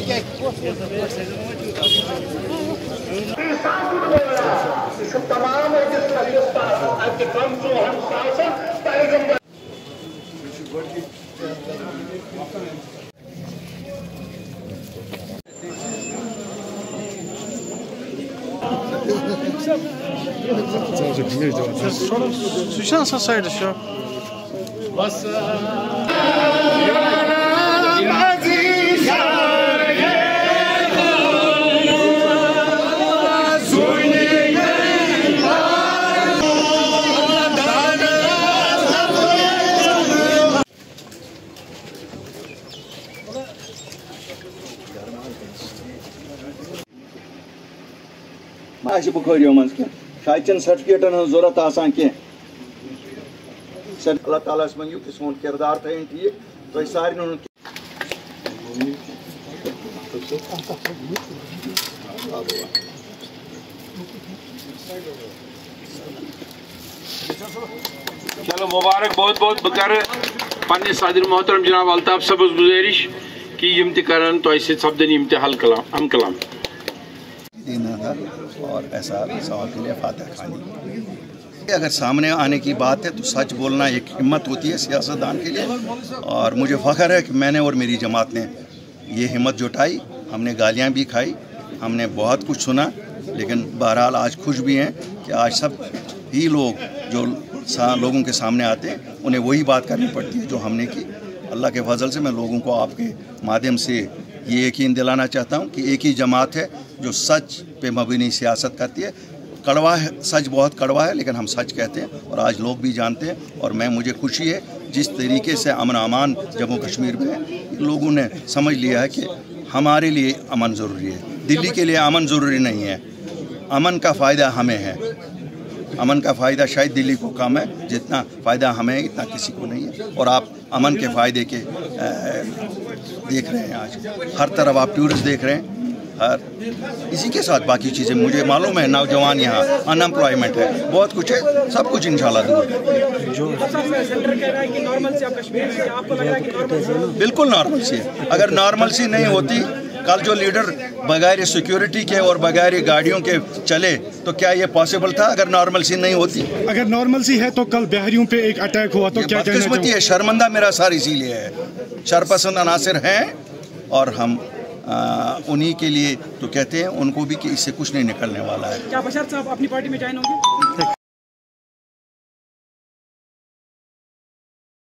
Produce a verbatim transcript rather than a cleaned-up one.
Suçan sasaydı şu. Maaşı bu koyuyoruz ki. Şahitçinin sertifikatının zorat asan ki. Allah Teala اس میں یوں کہ سون کردار تھے ٹھیک تو اس ساری انہوں نے چلو مبارک بہت بہت بکر پنہ صدر محترم جناب الطاف صاحب گزارش کہ یم تہ کرن تو ایسے سپدن یم تہ حل کلام ہم کلام دینا تھا اور ایسا سوال کے لیے فاتح خانی. اگر سامنے آنے کی بات ہے تو سچ بولنا ایک ہمت ہوتی ہے سیاستدان کے لیے اور مجھے فخر ہے کہ میں نے اور میری جماعت نے یہ ہمت جٹائی. ہم نے گالیاں بھی کھائی, ہم نے بہت کچھ سنا, لیکن بہرحال آج خوش بھی ہیں کہ آج سب ہی لوگ جو لوگوں کے سامنے آتے ہیں انہیں وہی بات کرنی پڑتی ہے جو ہم نے کی. اللہ کے فضل سے میں لوگوں کو آپ کے مادھیم سے یہ یقین دلانا چاہتا ہوں کہ ایک ہی جماعت ہے جو سچ پہ مبنی سیاست کرتی ہے. کڑوا ہے, سچ بہت کڑوا ہے, لیکن ہم سچ کہتے ہیں اور آج لوگ بھی جانتے ہیں. اور میں مجھے خوشی ہے جس طریقے سے امن امان جموں کشمیر میں لوگوں نے سمجھ لیا ہے کہ ہمارے لیے امن ضروری ہے, دلی کے لیے امن ضروری نہیں ہے. امن کا فائدہ ہمیں ہے, امن کا فائدہ شاید دلی کو کم ہے, جتنا فائدہ ہمیں ہے اتنا کسی کو نہیں ہے. اور آپ امن کے فائدے کے دیکھ رہے ہیں, آج ہر طرف آپ ٹورسٹ دیکھ رہے ہیں. ہر اسی کے ساتھ باقی چیزیں مجھے معلوم ہے, نوجوان یہاں ان امپلائمنٹ ہے, بہت کچھ ہے, سب کچھ انشاءاللہ دور بالکل نارمل سی ہے. اگر نارمل سی نہیں ہوتی, کل جو لیڈر بغیر سیکیورٹی کے اور بغیر گاڑیوں کے چلے تو کیا یہ پاسبل تھا اگر نارمل سی نہیں ہوتی؟ اگر نارمل سی ہے تو کل بہاریوں پہ ایک اٹیک ہوا تو کیا کہنا بدقسمتی ہے. شرمندہ میرا سار اسی لیے ہے, شرپسند عناصر ہیں اور ہم انہی کے لیے تو کہتے ہیں ان کو بھی کہ اس سے کچھ نہیں نکلنے والا ہے. کیا بشار صاحب اپنی پارٹی میں جوائن ہوں گے؟